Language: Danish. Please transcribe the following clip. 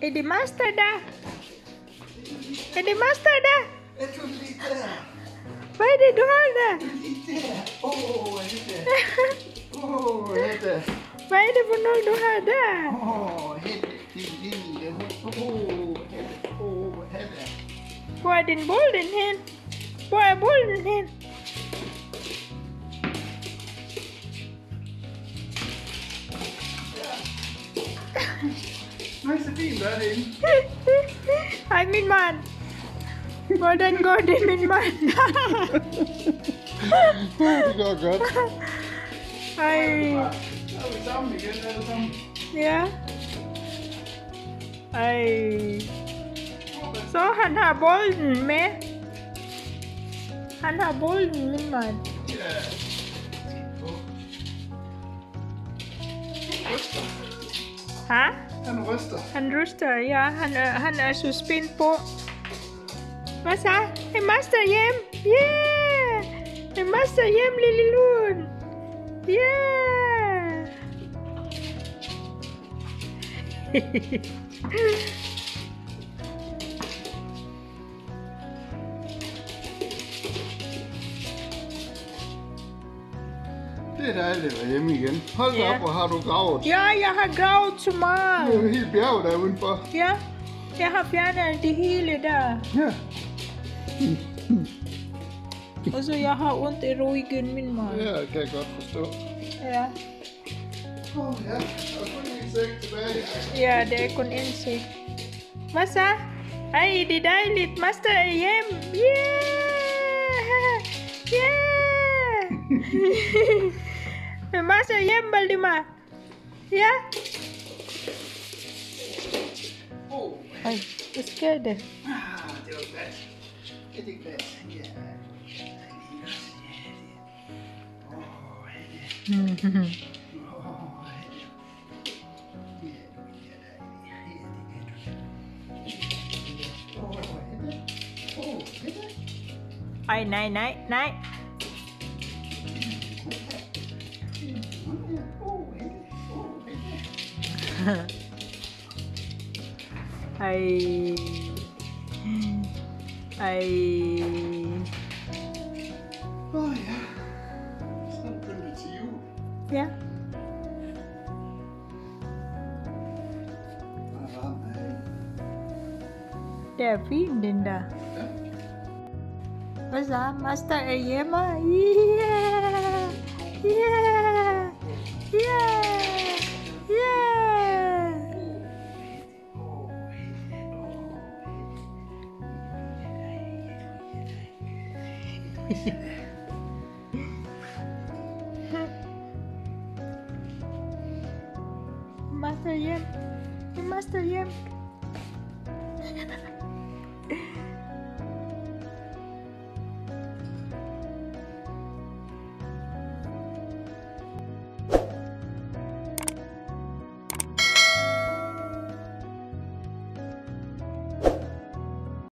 Är det master där? Är det master där? Jag tror lite. Vad är det du har där? Lite. Åh, lite. Åh, lite. Vad är det för något du har där? Åh, lite. Åh, lite. Var är din bollen hen? Var är bollen hen? Nej, så fint där inne. Hej min man. Hvordan går det min man? Det går godt. Hej. Så er vi sammen igen alle sammen. Ja. Ej. Så han har bolden med. Han har bolden, min mand. Ja. Ha? Han ryster. Han ryster, ja. Han er så spændt på. Hvad så? Er master hjem? Yeah! Er master hjem, lille lun? Yeah! Det er dejligt at være hjemme igen. Hold da Ja. op, hvor har du gravet. Ja, jeg har gravet så Det er meget. jo helt bjerg der udenfor. Ja, jeg har fjernet det hele der. Ja. Og så jeg har ondt i ryggen, min mand. Ja, det kan jeg godt forstå. Ja. Åh ja, og kun en sæk tilbage. Ja, det er kun en sæk. Hvad så? Ej, det er dejligt. Master er hjem. Yeah! Yeah! Er Master hjem, Valdemar? Ja? Åh, Ej, hvad sker der? det var glas. Ja, det er glas. Ja. Ej, nej, nej, nej. Ej. Ej. Åh ja. Snart begynder det til jul. Ja. Der er varmt herinde. Det er fint, den der. Ja. Hvad så? Master er hjemme. Yeah! Yeah! Yeah! Yeah! Master hjem. Master hjem.